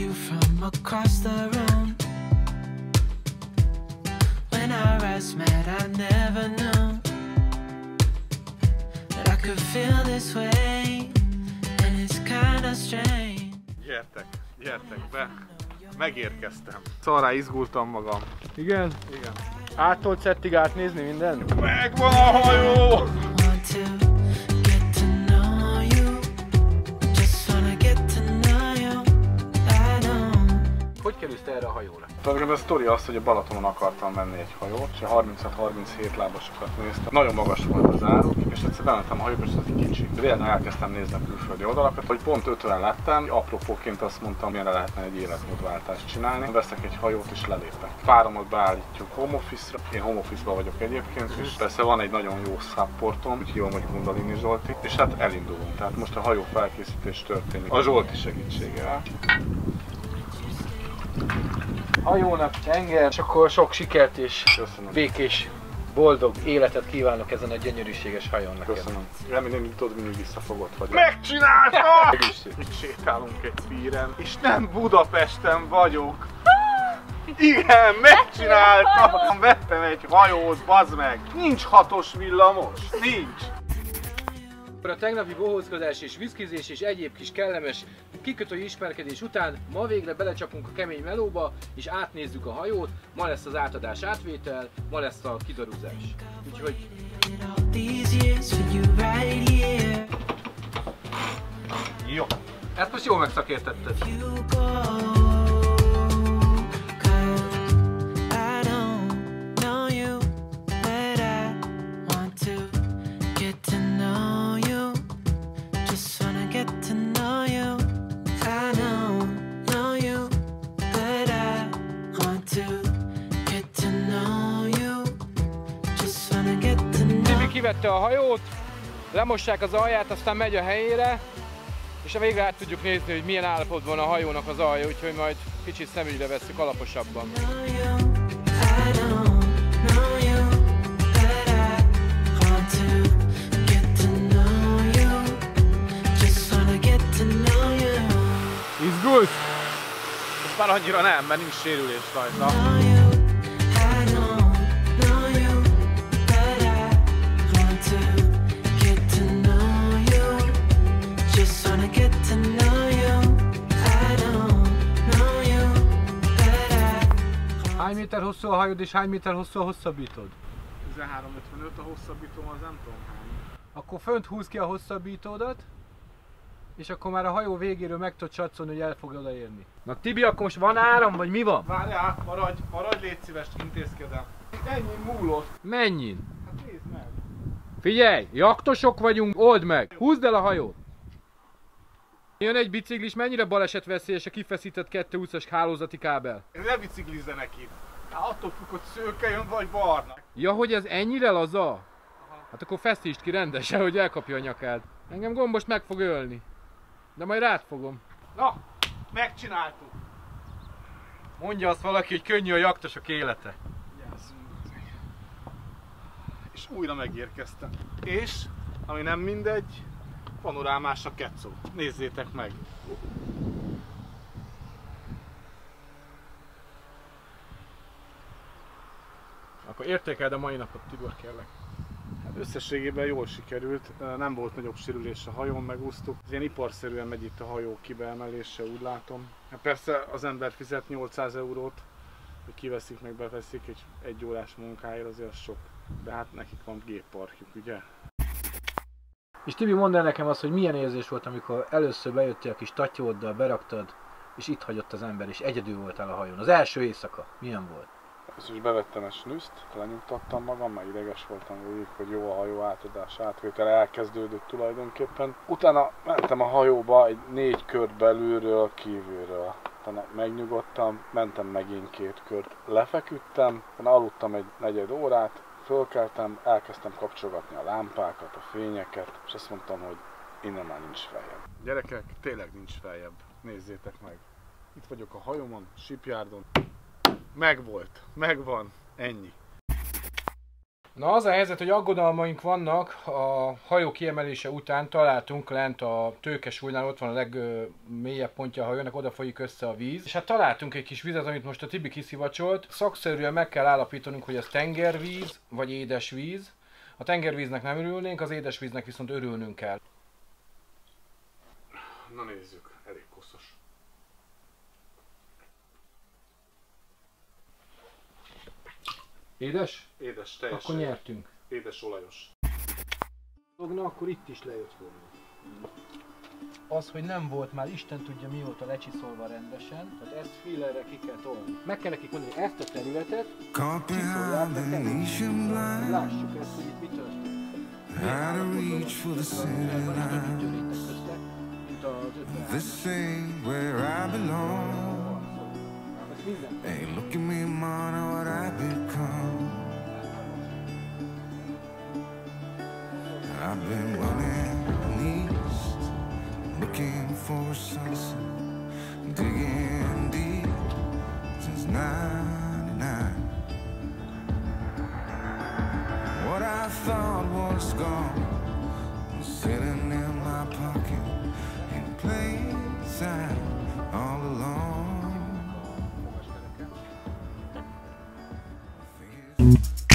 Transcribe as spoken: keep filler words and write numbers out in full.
you from across the room. When our eyes met, I never knew that I could feel this way, and it's kind of strange. Gyertek, gyertek be! Megérkeztem. Szarrá izgultam magam. Igen? Igen. Áttól szettig átnézni minden? Megvan a hajó! Hogy kerülsz te erre a hajóra? Tulajdonképpen a sztori az, hogy a Balatonon akartam menni egy hajót, és a harminchat-harminchét lábasokat néztem. Nagyon magas volt az áruk, és egyszer bementem a hajóba, és az egy kicsi. Régen elkezdtem nézni a külföldi oldalakat, hogy pont ötven lettem, apropóként azt mondtam, milyen lehetne egy életmódváltást csinálni. Veszek egy hajót és lelépek. Páromat beállítjuk home office-ra, én home office-ban vagyok egyébként, és persze van egy nagyon jó supportom, úgy hívom, hogy Kundalini Zsolti, és hát elindulunk. Tehát most a hajó felkészítés történik a Zsolti segítségével. Hajónak, tenger, és akkor sok sikert és Köszönöm. békés, boldog életet kívánok ezen a gyönyörűséges hajón neked. Köszönöm. Remélem, hogy tudod, mindig visszafogott vagy. Megcsináltam! Itt sétálunk egy píren, és nem Budapesten vagyok. Igen, megcsináltam! Vettem egy hajót, bazd meg! Nincs hatos villamos, nincs! A tegnapi bohózkodás és viszkizés és egyéb kis kellemes kikötői ismerkedés után ma végre belecsapunk a kemény melóba és átnézzük a hajót, ma lesz az átadás átvétel, ma lesz a kidarúzás. Úgyhogy... Jó! Ezt most jól megszakértetted. Kivette a hajót, lemossák az alját, aztán megy a helyére, és a végre át tudjuk nézni, hogy milyen állapotban a hajónak az alja, úgyhogy majd kicsit szemügyre vesszük alaposabban. Izgulsz? Most már annyira nem, mert nincs sérülés rajta. Hány méter hosszú a hajód és hány méter hosszú a hosszabbítód? tizenhárom ötvenöt a hosszabbítom, az nem tudom hány. Akkor fönt húz ki a hosszabbítódat, és akkor már a hajó végéről meg tudod csatszolni, hogy el fog odaérni. Na Tibi, akkor most van áram, vagy mi van? Várjál, maradj, maradj, légy szíves, intézkedem. Ennyi múlott. Mennyin? Hát nézd meg. Figyelj, jaktosok vagyunk, old meg! Húzd el a hajót! Jön egy biciklis, mennyire balesetveszélyes a kifeszített kettőhúszas hálózati kábel? Ne biciklizzenek itt. Hát attól függ, hogy szőke jön, vagy barna. Ja, hogy ez ennyire laza? Hát akkor feszítsd ki rendesen, hogy elkapja a nyakád. Engem gombos meg fog ölni. De majd rád fogom. Na, megcsináltuk. Mondja azt valaki, hogy könnyű a jaktosok élete. Yes. És újra megérkeztem. És, ami nem mindegy, panorámás a kecó. Nézzétek meg! Akkor értékeld a mai napot, Tibor, kérlek. Hát összességében jól sikerült, nem volt nagyobb sérülés a hajón, megúsztuk. Ez ilyen iparszerűen megy itt a hajó kibeemelése, úgy látom. Hát persze az ember fizet nyolcszáz eurót, hogy kiveszik meg, beveszik egy egy órás munkáért, azért az sok. De hát nekik van gépparkjuk, ugye? És Tibi, mondd el nekem azt, hogy milyen érzés volt, amikor először bejöttél a kis tatyóddal, beraktad, és itt hagyott az ember, és egyedül voltál a hajón. Az első éjszaka milyen volt? Először is bevettem egy snűzt, lenyugtattam magam, mert ideges voltam végig, hogy jó a hajó átadás, átvétel elkezdődött tulajdonképpen. Utána mentem a hajóba egy négy kört belülről, kívülről. Utána megnyugodtam, mentem megint két kört, lefeküdtem, utána aludtam egy negyed órát, fölkeltem, elkezdtem kapcsolgatni a lámpákat, a fényeket, és azt mondtam, hogy innen már nincs feljebb. Gyerekek, tényleg nincs feljebb, nézzétek meg. Itt vagyok a hajómon, shipyardon. Megvolt, megvan, ennyi. Na az a helyzet, hogy aggodalmaink vannak, a hajó kiemelése után találtunk lent a tőkesúlynál, ott van a legmélyebb pontja a hajónak, oda folyik össze a víz. És hát találtunk egy kis vizet, amit most a Tibi kiszivacsolt. Szakszerűen meg kell állapítanunk, hogy ez tengervíz vagy édesvíz. A tengervíznek nem örülnénk, az édesvíznek viszont örülnünk kell. Na nézzük, elég koszos. Édes? Édes, teljesen. Akkor nyertünk. Édes olajos. Na, akkor itt is lejött volna. Az, hogy nem volt már Isten tudja mióta lecsiszolva rendesen, tehát ezt fillerre ki kell tolni. Meg kell nekik mondani, hogy ezt a területet csiszolják le területet. Lássuk ezt, hogy itt mi történik. This ain't where I belong. Hey, look at me, man, what I've become. I've been running east, looking for a sunset, digging deep since ninety-nine. What I thought was gone was sitting in my pocket in plain sight all along.